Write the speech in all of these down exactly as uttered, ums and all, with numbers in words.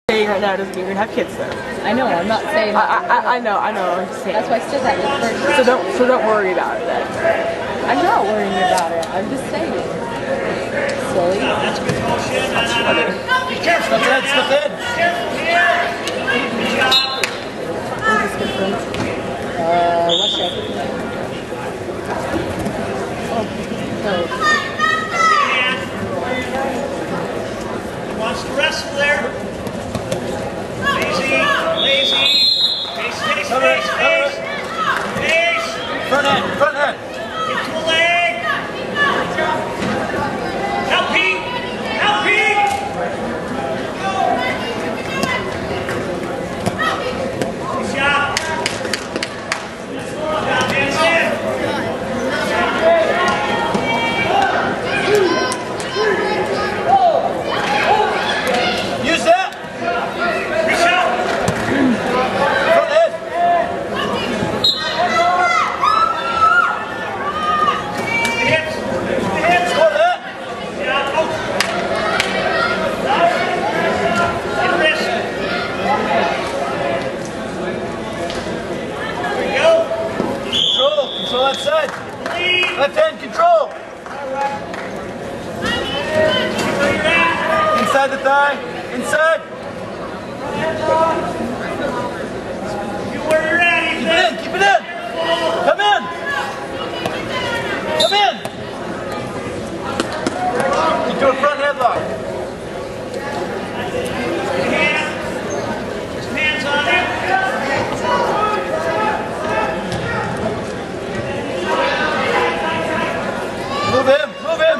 Saying right now doesn't mean you're gonna have kids though. I know, I'm not saying I, that. I, I know, I know, I'm just saying. That's why I still got your first. So don't, so don't worry about it then. I'm not worrying about it, I'm just saying. Silly. That's good motion. That's funny. Be careful. Step in, step in. Careful here. Good job. Uh, watch out. Oh, Wants to wrestle there. Lazy, lazy. Face, face, face, face. Face. Front head, front head. Into a leg. Help Pete. Help Pete. Good job. Good job, Hanson. Use that. Reach out. Front head. The hips. The hips. Score that. Yeah, go. Hit wrist. There we go. Control, control that side. Lead. Left hand, control. Keep where you're at. Inside the thigh, inside. You where you're at, Keep Ethan. it in, keep it in. Come in. Come in. You do a front headlock. Hand. Just hands on it. Move him, move him.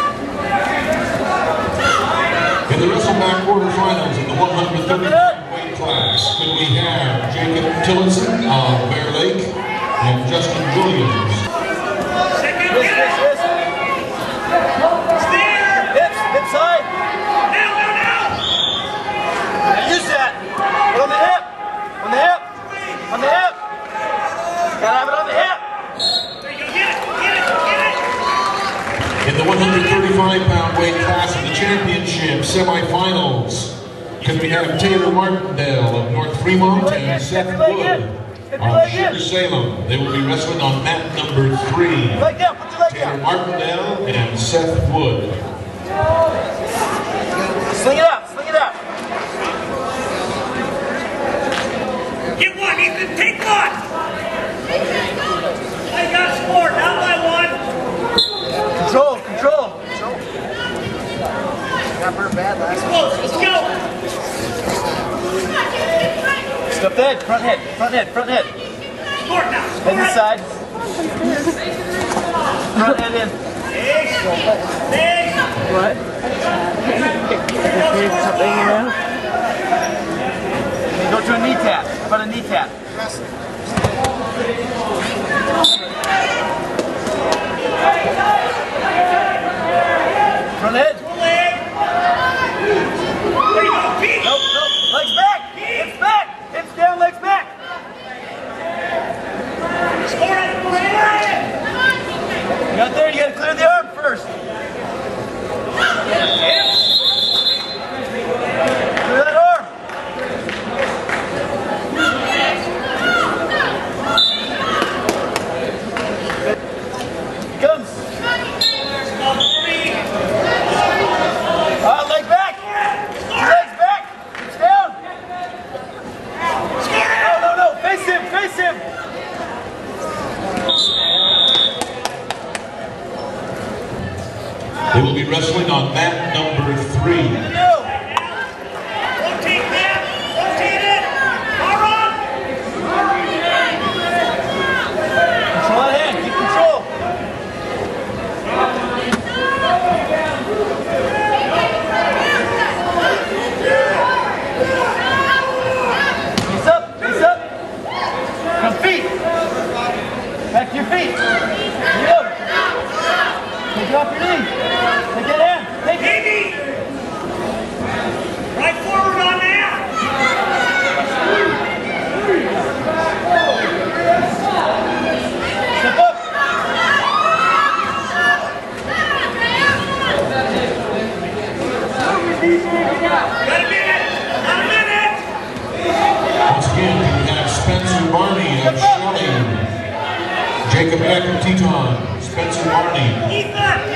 In the WrestleMania quarterfinals in the one hundred thirty weight class, could we have Jacob Tillotson of Bear Lake and Justin Williams? Second, Wrist, get wrist, it. wrist. Stay there. Hips, hip side. Now, now, now. Now use that. Put on the hip. On the hip. On the hip. Gotta have it on the hip. There you go. Get it. Get it. Get it. In the one hundred thirty-five pound weight class of the championship semifinals, could we have Taylor Martindale of North Fremont and Seth Wood of Sugar Salem? They will be wrestling on mat number three. Leg down, put your leg Taylor down. Martindale and Seth Wood. Sling it out, sling it out. Get one, Ethan. Take one. I got scored. Down by one. Control, control. Got her bad last Close. Let's go. Step head, front head, front head, front head. Score now. Score Head it. inside. Front head in. Face. Face. What? Here's something, you know? Go to a knee tap. How about a knee tap? Front head. Leg. There you go, Pete. Nope, nope. Legs back. Hips back. Hips down, legs back. Score it. Score it. You got there, you gotta clear the arm first. Clear that arm. Here comes. Ah, leg back. Legs back. Hips down. No, no, no. Face him, face him. They will be wrestling on mat number three. You. Rotate that. Rotate it. Power on. Control that hand. Keep control. Face up. Face up. Come feet. Back to your feet. Knee up. Take it off your knee. Take that hand. Take it. Spencer Barney of Shelley. Jacob Eck of Teton. Spencer Barney.